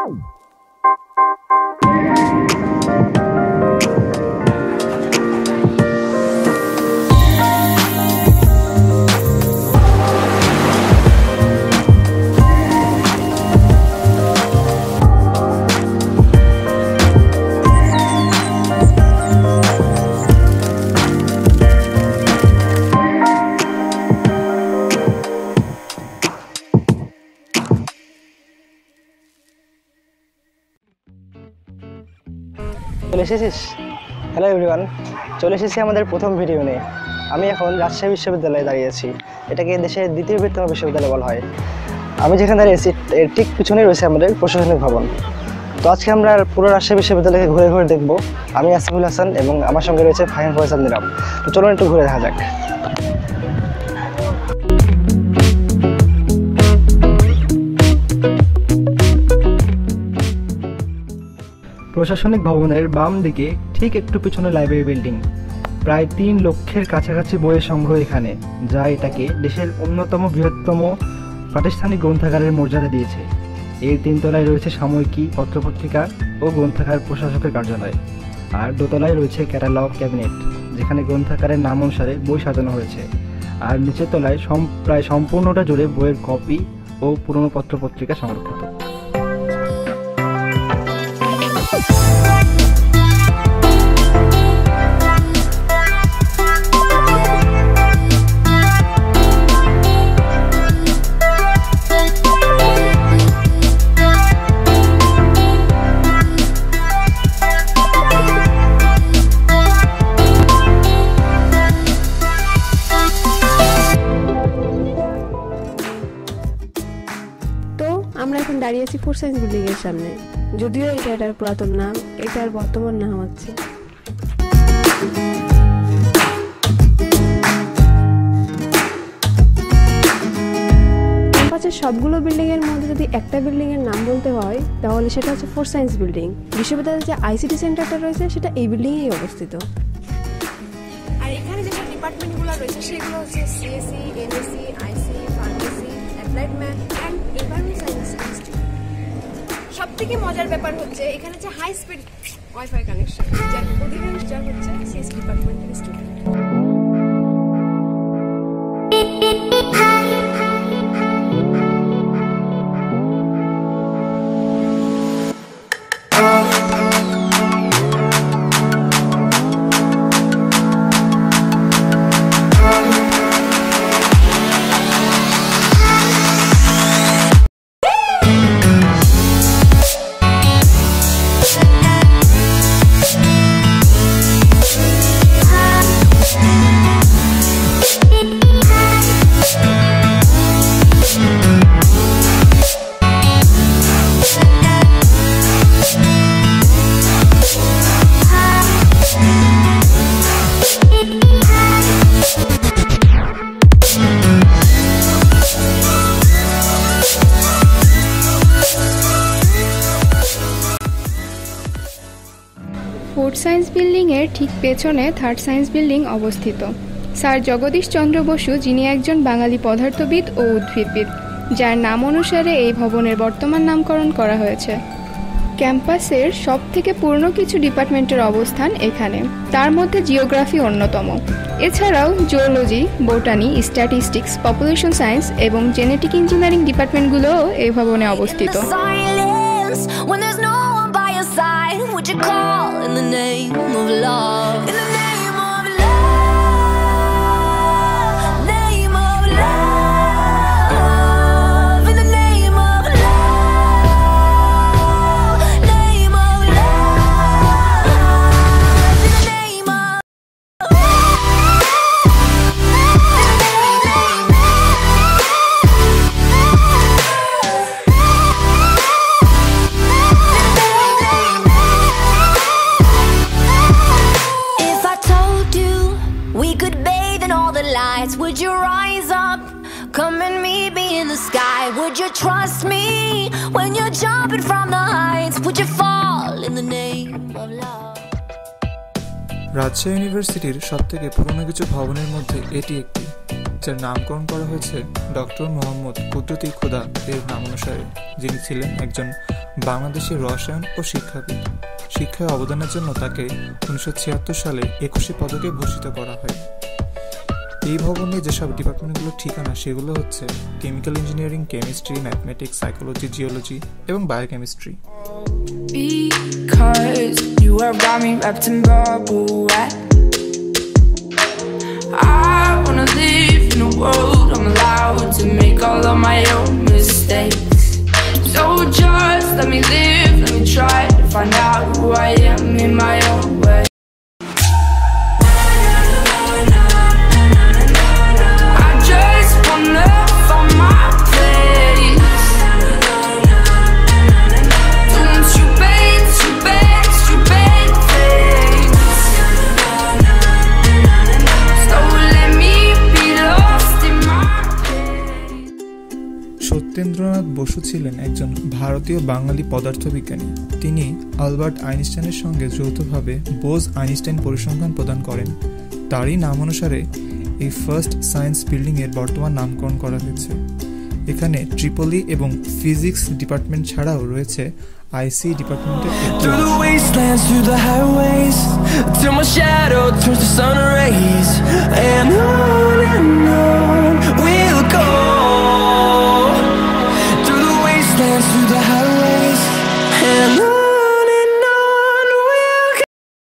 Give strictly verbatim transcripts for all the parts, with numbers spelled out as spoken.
চলে এসেছিস? Hello everyone, চলে এসেছি আমাদের প্রথম ভিডিও নিয়ে। আমি এখন রাজশাহী বিশ্ববিদ্যালয়ে দাঁড়িয়েছি। এটাকে দেশের দ্বিতীয় বৃহত্তম বিশ্ববিদ্যালয় বলা হয়। আমি যেখানে দাঁড়িয়েছি এর ঠিক পিছনেই রয়েছে আমাদের প্রশাসনিক ভবন। তো আজকে আমরা পুরো রাজশাহী বিশ্ববিদ্যালয়কে ঘুরে ঘুরে দেখবো। আমি আসিফুল হাসান এবং আমার সঙ্গে রয়েছে ফাহিম ফয়সাল নিরাম। তো চলুন একটু ঘুরে দেখা যাক। প্রশাসনিক ভবনের বাম দিকে ঠিক একটু পিছনে লাইব্রেরি বিল্ডিং। প্রায় তিন লক্ষের কাছাকাছি বইয়ের সংগ্রহ এখানে, যা এটাকে দেশের অন্যতম বৃহত্তম প্রাতিষ্ঠানিক গ্রন্থাগারের মর্যাদা দিয়েছে। এর তিনতলায় রয়েছে সাময়িকী, পত্রপত্রিকা ও গ্রন্থাগার প্রশাসকের কার্যালয়, আর দোতলায় রয়েছে ক্যাটালগ ক্যাবিনেট, যেখানে গ্রন্থাগারের নাম অনুসারে বই সাজানো হয়েছে। আর নিচের তলায় প্রায় সম্পূর্ণটা জুড়ে বইয়ের কপি ও পুরনো পত্রপত্রিকা সংরক্ষিত। আমরা এখন দাঁড়িয়ে আছি ফোর সায়েন্স বিল্ডিং এর সামনে। যদিও এটা এটার পুরাতন নাম, এটার বর্তমান নাম হচ্ছে। ক্যাম্পাসের সবগুলো বিল্ডিং এর মধ্যে যদি একটা বিল্ডিং এর নাম বলতে হয় তাহলে সেটা হচ্ছে ফোর সায়েন্স বিল্ডিং। বিশ্ববিদ্যালয়ের যে আইসিটি সেন্টারটা রয়েছে সেটা এই বিল্ডিং এই অবস্থিত। আর এখানে যেসব ডিপার্টমেন্টগুলো রয়েছে সেগুলো হচ্ছে CSC, MSC, IC, pharmacy, applied math and environmental science. সবথেকে মজার ব্যাপার হচ্ছে এখানে যে হাই স্পিড ওয়াইফাই কানেকশন, যার অধিকাংশ যার হচ্ছে সিএসসি ডিপার্টমেন্টের স্টুডেন্ট। ফোর্থ সায়েন্স বিল্ডিংয়ের ঠিক পেছনে থার্ড সায়েন্স বিল্ডিং অবস্থিত। স্যার জগদীশ চন্দ্র বসু, যিনি একজন বাঙালি পদার্থবিদ ও উদ্ভিদবিদ, যার নাম অনুসারে এই ভবনের বর্তমান নামকরণ করা হয়েছে। ক্যাম্পাসের সব থেকে পুরনো কিছু ডিপার্টমেন্টের অবস্থান এখানে, তার মধ্যে জিওগ্রাফি অন্যতম। এছাড়াও zoology, botany, statistics, population science এবং জেনেটিক ইঞ্জিনিয়ারিং ডিপার্টমেন্টগুলোও এই ভবনে অবস্থিত। Would you call in the name of love? In the name of love, name of love, in the name of love, name of love, in the name of would you rise up, come and meet me in the sky? Would you trust me when you're jumping from the heights? Would you fall in the name of love? Rajshahi ইউনিভার্সিটির সবথেকে পুরনো কিছু ভবনের মধ্যে এটি একটি, যার নামকরণ করা হয়েছে ডক্টর মোহাম্মদ কুদরতি খুদা এর নাম অনুসারে, যিনি ছিলেন একজন বাংলাদেশের রসায়ন ও শিক্ষাবিদ। শিক্ষায় অবদানের জন্য তাকে উনিশশো ছিয়াত্তর সালে একুশে পদকে ভূষিত করা হয়। এই ভবনে যেসব ডিপার্টমেন্টগুলোর ঠিকানা সেগুলো হচ্ছে chemical engineering, chemistry, mathematics, psychology, geology এবং biochemistry. Because you have got me wrapped in bubble wrap. I wanna live in a world I'm allowed to make all of my own mistakes. So just let me live, let me try to find out who I am in my own way. I just wanna find my place. Don't you beg, you beg, you beg things. So let me be lost in my place. Satyendranath Bose ছিলেন একজন ভারতীয় বাঙালি পদার্থবিজ্ঞানী। তিনি Albert আইনস্টাইনের সঙ্গে যৌথভাবে Bose Einstein পরিসংখ্যান প্রদান করেন। তারই নাম অনুসারে এই ফার্স্ট সায়েন্স বিল্ডিং এর বর্তমান নামকরণ করা হয়েছে। এখানে ট্রিপলি এবং ফিজিক্স ডিপার্টমেন্ট ছাড়াও রয়েছে আইসি ডিপার্টমেন্টের একটি Through the wastelands, through the highways, till my shadow turns to sun rays, and on and on we'll go. Through the wastelands, through the highways, and on and on we'll go.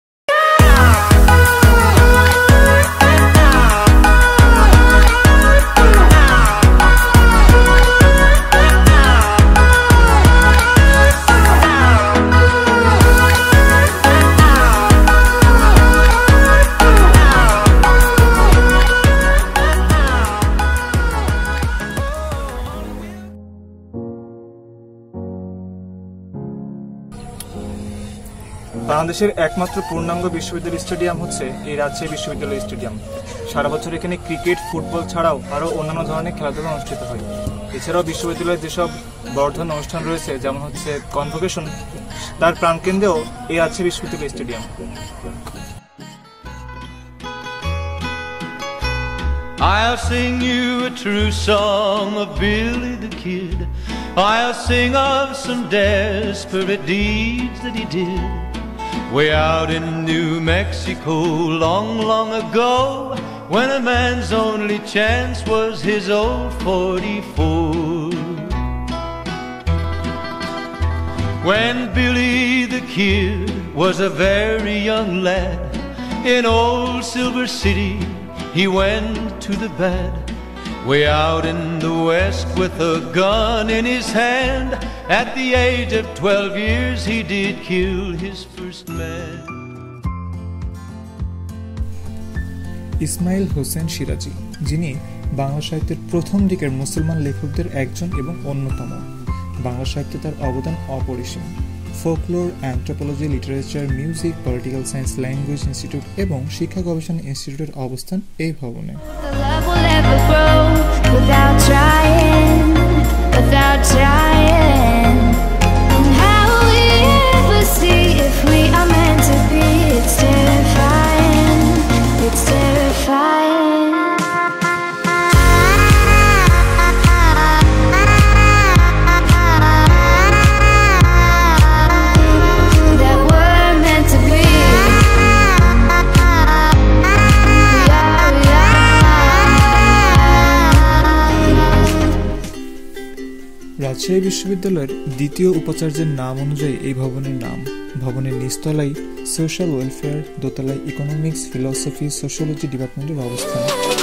বাংলাদেশের একমাত্র পূর্ণাঙ্গ বিশ্ববিদ্যালয় stadium হচ্ছে এই রাজশাহী বিশ্ববিদ্যালয় stadium. সারা বছর এখানে cricket, football ছাড়াও আরও অন্যান্য ধরনের খেলাধুলা অনুষ্ঠিত হয়। এছাড়াও বিশ্ববিদ্যালয়ের যেসব বর্ধন অনুষ্ঠান রয়েছে, যেমন হচ্ছে কনভোকেশন, তার প্রাণকেন্দ্রেও এই রাজশাহী বিশ্ববিদ্যালয় stadium. I'll sing you a true song of Billy the Kid. I'll sing of some desperate deeds that he did way out in New Mexico long, long ago, when a man's only chance was his old forty-four. When Billy the Kid was a very young lad in old Silver City, he went to the bad, way out in the west with a gun in his hand. At the age of twelve years he did kill his first man. Ismail Hossain Siraji, যিনি বাংলা সাহিত্যের প্রথম দিকের মুসলমান লেখকদের একজন এবং অন্যতম। বাংলা সাহিত্যে তার অবদান অপরিসীম। Folklore, anthropology, literature, music, political science, language institute এবং শিক্ষা গবেষণা ইনস্টিটিউটের অবস্থান এই ভবনে। রাজশাহী বিশ্ববিদ্যালয়ের দ্বিতীয় উপাচার্যের নাম অনুযায়ী এই ভবনের নাম। ভবনের নিচতলায় সোশ্যাল ওয়েলফেয়ার, দোতলায় ইকোনমিক্স, ফিলসফি, সোশিয়োলজি ডিপার্টমেন্টের অবস্থান।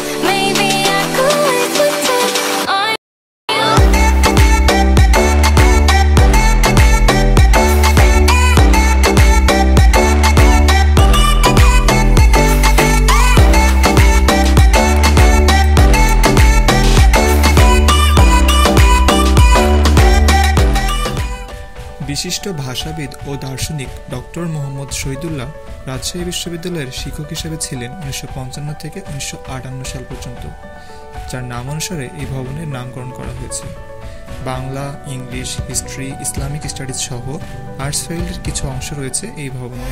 বিশিষ্ট ভাষাবিদ ও দার্শনিক ডক্টর মোহাম্মদ শহীদুল্লাহ রাজশাহী বিশ্ববিদ্যালয়ের শিক্ষক হিসেবে ছিলেন উনিশশো পঞ্চান্ন থেকে উনিশশো আটান্ন সাল পর্যন্ত, যার নাম অনুসারে এই ভবনের নামকরণ করা হয়েছে। Bangla, English, history, Islamic studies সহ আর্টস ফিল্ডের কিছু অংশ রয়েছে এই ভবনে।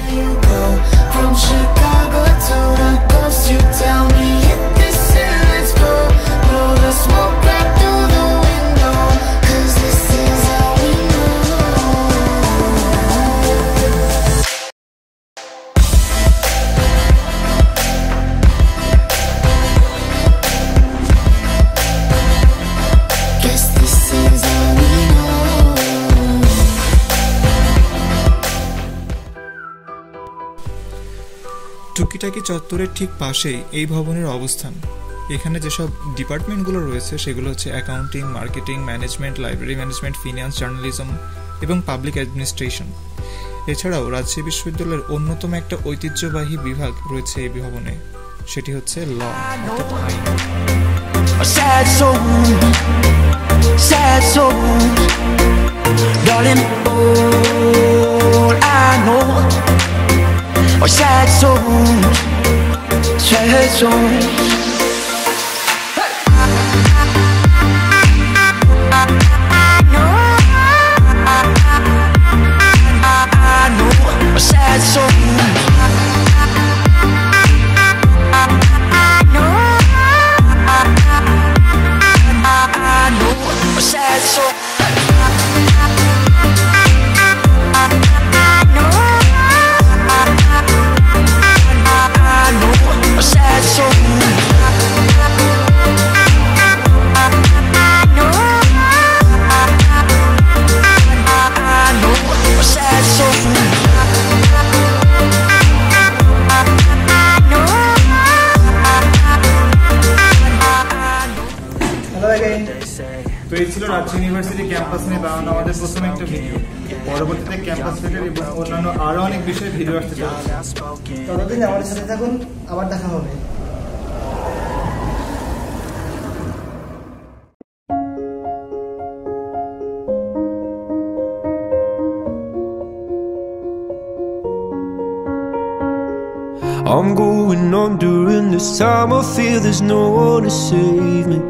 টুকিটাকি চত্বরের ঠিক পাশেই এই ভবনের অবস্থান। এখানে যেসব ডিপার্টমেন্টগুলো রয়েছে সেগুলো হচ্ছে accounting, marketing, management, library management, finance, journalism এবং পাবলিক অ্যাডমিনিস্ট্রেশন। এছাড়াও রাজশাহী বিশ্ববিদ্যালয়ের অন্যতম একটা ঐতিহ্যবাহী বিভাগ রয়েছে এই ভবনে, সেটি হচ্ছে ল অর্থাৎ আইন। Sad soul, sad soul, darling, all I know are sad souls, sad souls. I know a sad soul. Sad soul. তো এই ছিল রাজশাহী ইউনিভার্সিটি ক্যাম্পাস নিয়ে বানানো আমাদের প্রথম একটা ভিডিও। পরবর্তীতে ক্যাম্পাস রিলেটেড এবং অন্যান্য আরো অনেক বিষয়ে ভিডিও আসতে চলেছে। ততদিন আমাদের সাথে থাকুন, আবার দেখা হবে। I'm going on during this time. I feel there's no one to save me.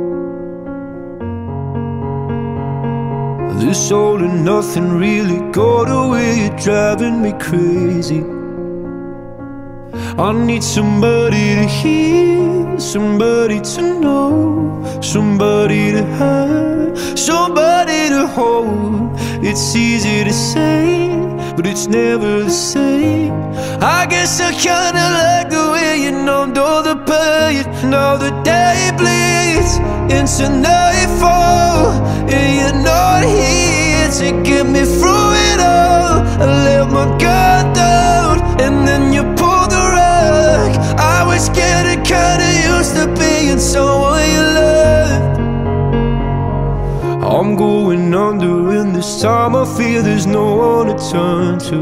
This all and nothing really got away, you're driving me crazy. I need somebody to hear, somebody to know, somebody to have, somebody to hold. It's easy to say, but it's never the same. I guess I kinda like the way you numbed all the pain. Now the day bleeds into nightfall, and you're not here to get me through it all. I let my guard down, and then you pulled the rug. I was getting kinda used to being someone you loved. I'm going under, and this time I feel there's no one to turn to.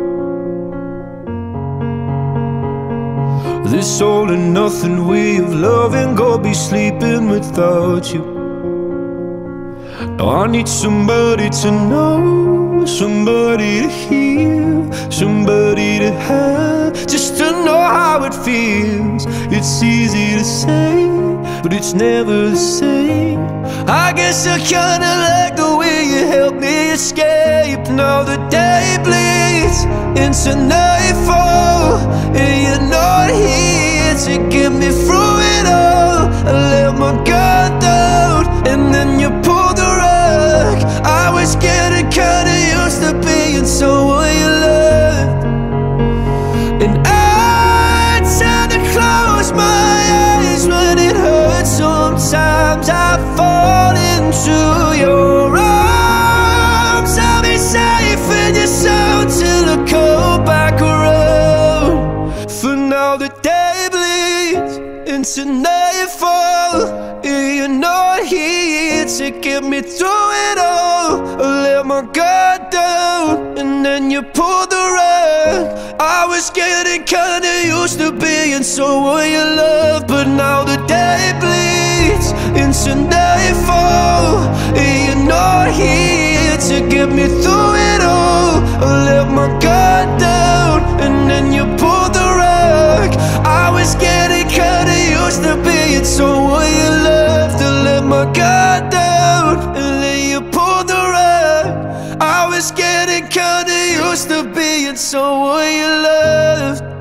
This all and nothing way of loving, go be sleeping without you. Now I need somebody to know, somebody to hear, somebody to have, just to know how it feels. It's easy to say, but it's never the same. I guess I kinda like the way you help me escape. Now the day bleeds into nightfall, and you're not here to get me through it all. I let my guard down, and then you pulled the rug. I was getting kinda used to being someone you loved, and I tend to close my eyes when it hurts. Sometimes I fall into your arms. I'll be safe in your soul till I come back around. For now the day bleeds into nightfall, and you're not here to get me through it all. I let my guard down, and then you pulled the rug. I was getting kinda used to being someone you love, but now the day bleeds into nightfall, and you're not here to get me through it all. I let my guard down, and then you pulled the rug. I was getting kinda used to being someone you loved. To let my guard down, and then you pulled the rug. I was getting kinda used to being someone you loved.